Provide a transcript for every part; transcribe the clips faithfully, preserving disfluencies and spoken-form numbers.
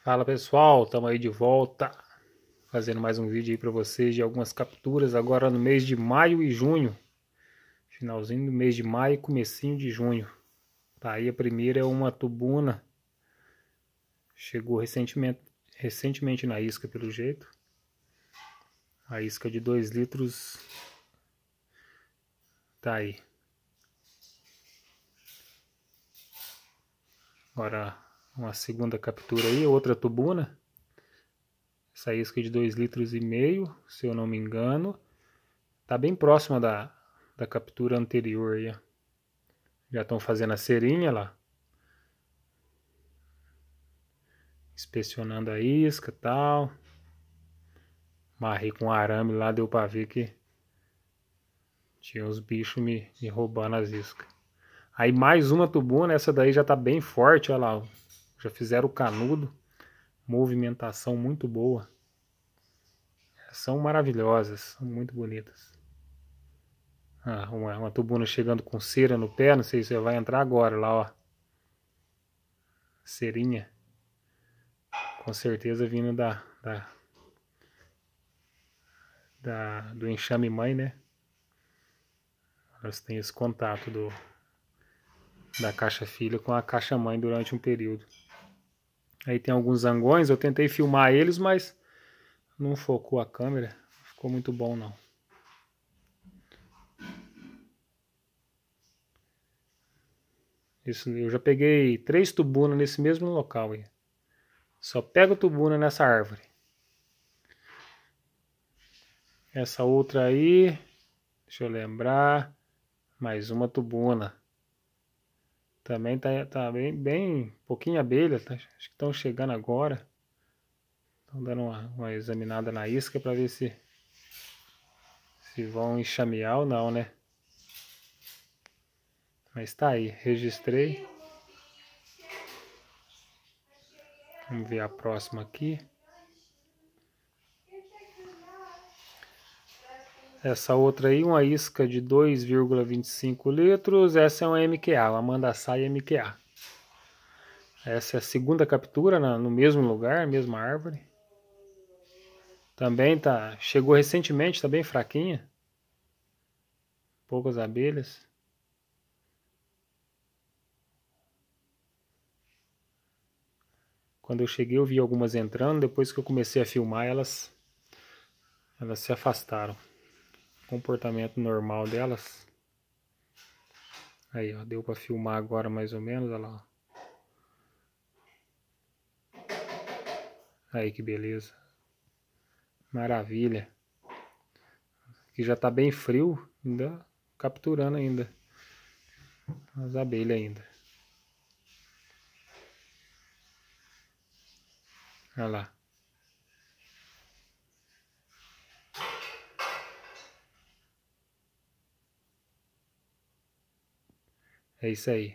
Fala pessoal, estamos aí de volta, fazendo mais um vídeo aí para vocês de algumas capturas agora no mês de maio e junho, finalzinho do mês de maio e comecinho de junho. Tá aí, a primeira é uma tubuna, chegou recentemente, recentemente na isca pelo jeito, a isca de dois litros, tá aí. Agora uma segunda captura aí, outra tubuna. Essa isca de dois litros e meio, se eu não me engano. Tá bem próxima da, da captura anterior aí, ó. Já estão fazendo a cerinha lá. Inspecionando a isca e tal. Marrei com arame lá, deu pra ver que tinha uns bichos me, me roubando as iscas. Aí mais uma tubuna, essa daí já tá bem forte, olha lá. Já fizeram o canudo. Movimentação muito boa. São maravilhosas, são muito bonitas. Ah, uma, uma tubuna chegando com cera no pé, não sei se vai entrar agora lá, ó. Cerinha. Com certeza vindo da, da, da do enxame mãe, né? Elas têm esse contato do, da caixa filha com a caixa mãe durante um período. Aí tem alguns zangões, eu tentei filmar eles, mas não focou a câmera, não ficou muito bom não. Isso, eu já peguei três tubunas nesse mesmo local aí. Só pego tubuna nessa árvore. Essa outra aí, deixa eu lembrar, mais uma tubuna. Também tá, tá bem, bem pouquinho abelha, tá, acho que estão chegando agora. Estão dando uma, uma examinada na isca para ver se, se vão enxamear ou não, né? Mas tá aí, registrei. Vamos ver a próxima aqui. Essa outra aí, uma isca de dois vírgula vinte e cinco litros. Essa é uma M Q A, uma Mandaçaia M Q A. Essa é a segunda captura na, no mesmo lugar, mesma árvore. Também tá, chegou recentemente, tá bem fraquinha. Poucas abelhas. Quando eu cheguei eu vi algumas entrando, depois que eu comecei a filmar elas, elas se afastaram. Comportamento normal delas. Aí, ó, deu para filmar agora mais ou menos, olha lá. Aí que beleza. Maravilha. Aqui já tá bem frio, ainda capturando ainda. As abelhas ainda. Olha lá. É isso aí.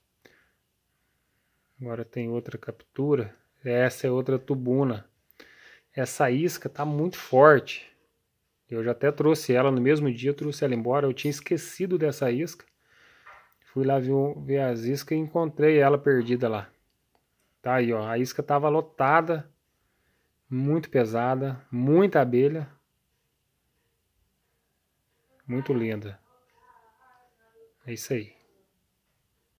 Agora tem outra captura. Essa é outra tubuna. Essa isca tá muito forte. Eu já até trouxe ela no mesmo dia, eu trouxe ela embora. Eu tinha esquecido dessa isca. Fui lá ver, ver as iscas e encontrei ela perdida lá. Tá aí, ó. A isca tava lotada. Muito pesada. Muita abelha. Muito linda. É isso aí.